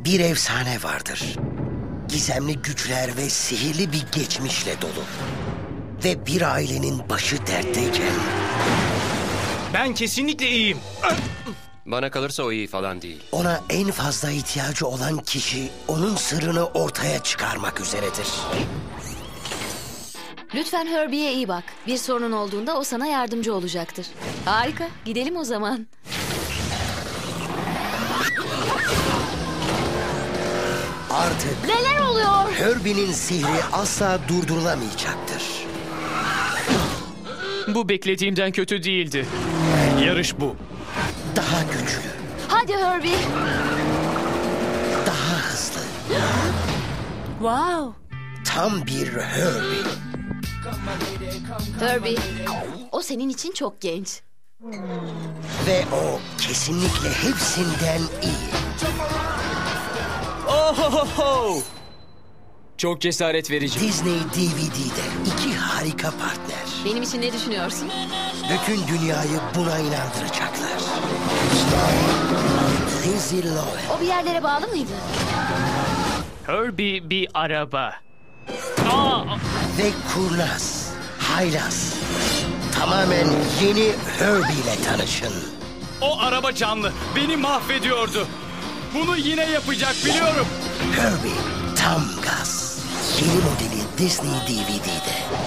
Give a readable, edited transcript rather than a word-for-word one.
Bir efsane vardır. Gizemli güçler ve sihirli bir geçmişle dolu. Ve bir ailenin başı dertteyken... Ben kesinlikle iyiyim. Bana kalırsa o iyi falan değil. ona en fazla ihtiyacı olan kişi onun sırrını ortaya çıkarmak üzeredir. Lütfen Herbie'ye iyi bak. Bir sorun olduğunda o sana yardımcı olacaktır. Harika, gidelim o zaman. Artık Neler oluyor? Herbie'nin sihri asla durdurulamayacaktır. Bu beklediğimden kötü değildi. Yarış bu. Daha güçlü, Hadi Herbie. daha hızlı, Wow. tam bir Herbie. Herbie, o senin için çok genç. Ve o kesinlikle hepsinden iyi. Ohohoho! Çok cesaret verici. Disney DVD'de iki harika partner. Benim için ne düşünüyorsun? Bütün dünyayı buna inandıracaklar. Lindsay Lohan, O bir yerlere bağlı mıydı? Herbie bir araba. Aa! ve kurnaz, haylaz. Tamamen yeni Herbie ile tanışın. O araba canlı. Beni mahvediyordu. Bunu yine yapacak biliyorum. Herbie tam gaz. Yeni modeli Disney DVD'de.